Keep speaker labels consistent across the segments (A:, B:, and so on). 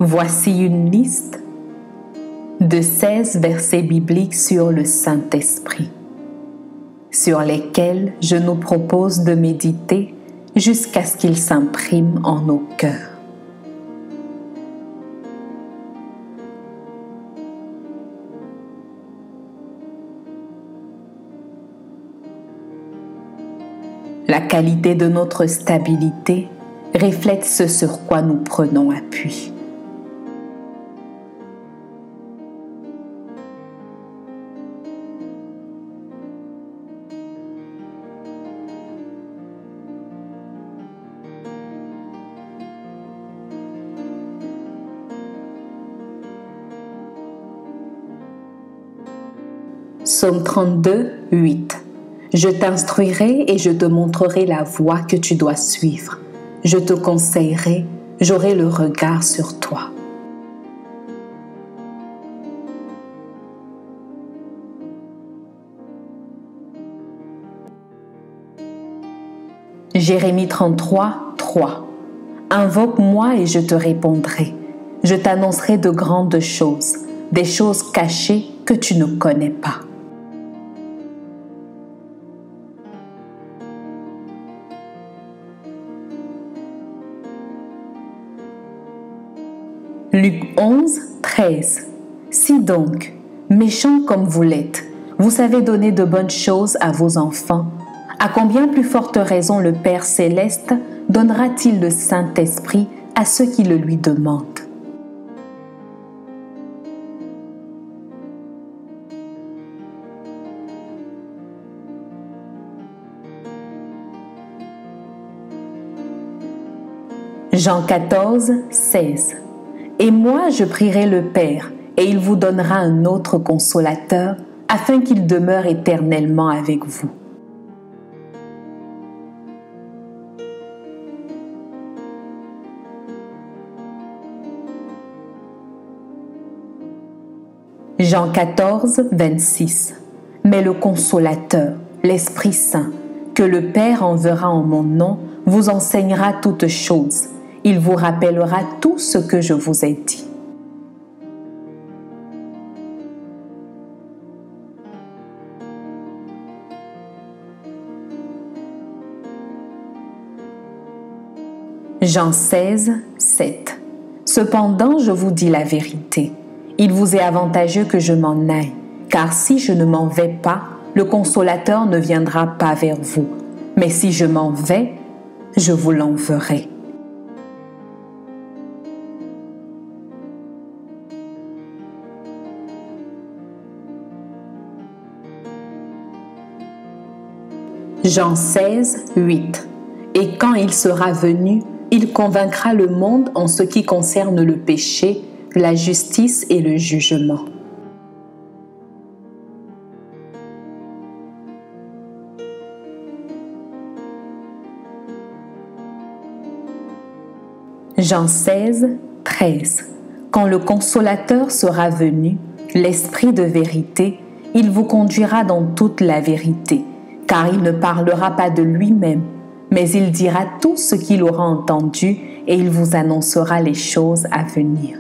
A: Voici une liste de 16 versets bibliques sur le Saint-Esprit, sur lesquels je nous propose de méditer jusqu'à ce qu'ils s'impriment en nos cœurs. La qualité de notre stabilité reflète ce sur quoi nous prenons appui. Psaume 32, 8. Je t'instruirai et je te montrerai la voie que tu dois suivre. Je te conseillerai, j'aurai le regard sur toi. Jérémie 33, 3. Invoque-moi et je te répondrai. Je t'annoncerai de grandes choses, des choses cachées que tu ne connais pas. Luc 11, 13. Si donc, méchants comme vous l'êtes, vous savez donner de bonnes choses à vos enfants, à combien plus forte raison le Père céleste donnera-t-il le Saint-Esprit à ceux qui le lui demandent? Jean 14, 16. Et moi je prierai le Père, et il vous donnera un autre consolateur, afin qu'il demeure éternellement avec vous. Jean 14, 26. Mais le consolateur, l'Esprit Saint, que le Père enverra en mon nom, vous enseignera toutes choses. Il vous rappellera tout ce que je vous ai dit. Jean 16, 7. Cependant, je vous dis la vérité. Il vous est avantageux que je m'en aille, car si je ne m'en vais pas, le Consolateur ne viendra pas vers vous. Mais si je m'en vais, je vous l'enverrai. Jean 16, 8. Et quand il sera venu, il convaincra le monde en ce qui concerne le péché, la justice et le jugement. Jean 16, 13. Quand le Consolateur sera venu, l'Esprit de vérité, il vous conduira dans toute la vérité, car il ne parlera pas de lui-même, mais il dira tout ce qu'il aura entendu et il vous annoncera les choses à venir.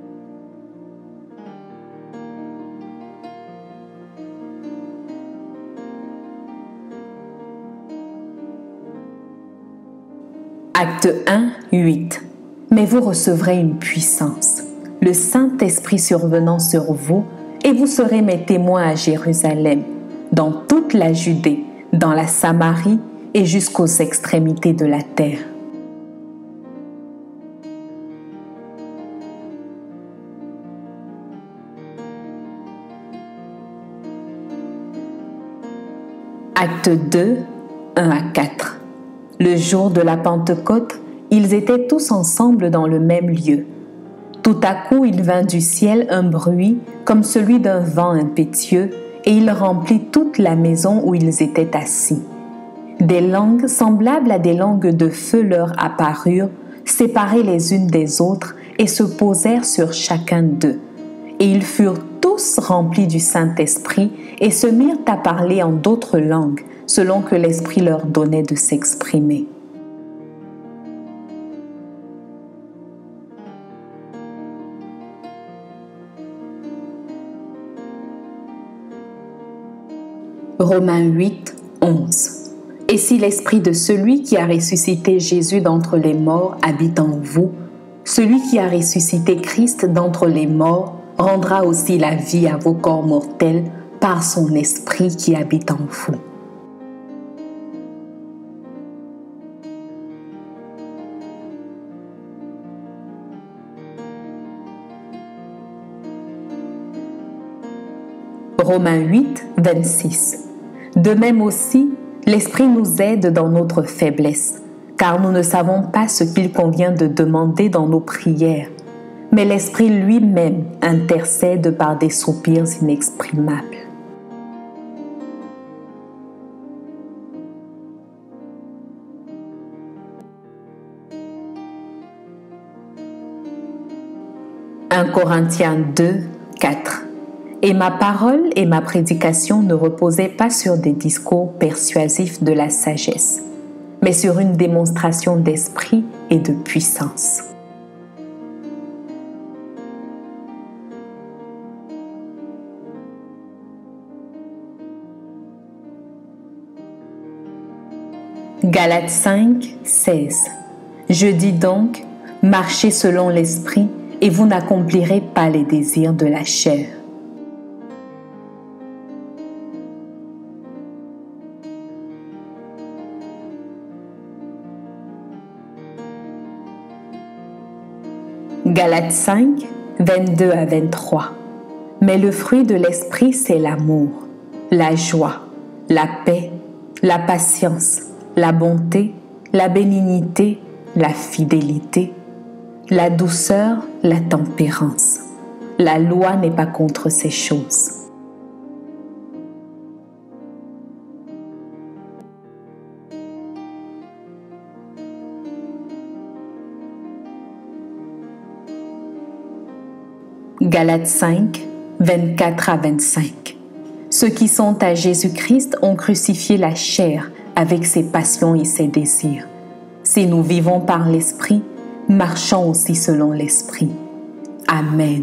A: Acte 1, 8. Mais vous recevrez une puissance, le Saint-Esprit survenant sur vous, et vous serez mes témoins à Jérusalem, dans toute la Judée, dans la Samarie et jusqu'aux extrémités de la terre. Acte 2, 1 à 4. Le jour de la Pentecôte, ils étaient tous ensemble dans le même lieu. Tout à coup, il vint du ciel un bruit comme celui d'un vent impétueux, et il remplit toute la maison où ils étaient assis. Des langues semblables à des langues de feu leur apparurent, séparées les unes des autres, et se posèrent sur chacun d'eux. Et ils furent tous remplis du Saint-Esprit, et se mirent à parler en d'autres langues, selon que l'Esprit leur donnait de s'exprimer. Romains 8, 11. Et si l'esprit de celui qui a ressuscité Jésus d'entre les morts habite en vous, celui qui a ressuscité Christ d'entre les morts rendra aussi la vie à vos corps mortels par son esprit qui habite en vous. Romains 8, 26. De même aussi, l'Esprit nous aide dans notre faiblesse, car nous ne savons pas ce qu'il convient de demander dans nos prières, mais l'Esprit lui-même intercède par des soupirs inexprimables. « 1 Corinthiens 2, 4. Et ma parole et ma prédication ne reposaient pas sur des discours persuasifs de la sagesse, mais sur une démonstration d'esprit et de puissance. » Galates 5, 16. Je dis donc, marchez selon l'esprit et vous n'accomplirez pas les désirs de la chair. Galates 5, 22 à 23. Mais le fruit de l'esprit, c'est l'amour, la joie, la paix, la patience, la bonté, la bénignité, la fidélité, la douceur, la tempérance. La loi n'est pas contre ces choses. Galates 5, 24 à 25. Ceux qui sont à Jésus-Christ ont crucifié la chair avec ses passions et ses désirs. Si nous vivons par l'Esprit, marchons aussi selon l'Esprit. Amen.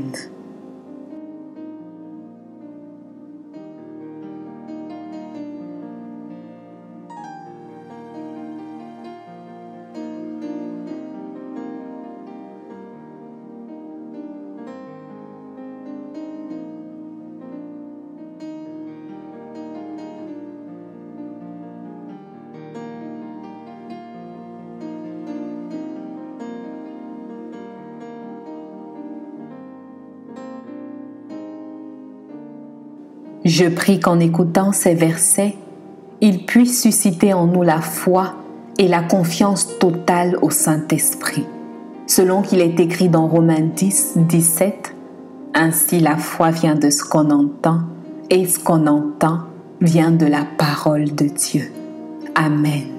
A: Je prie qu'en écoutant ces versets, ils puissent susciter en nous la foi et la confiance totale au Saint-Esprit. Selon qu'il est écrit dans Romains 10, 17, « Ainsi la foi vient de ce qu'on entend, et ce qu'on entend vient de la parole de Dieu. » Amen.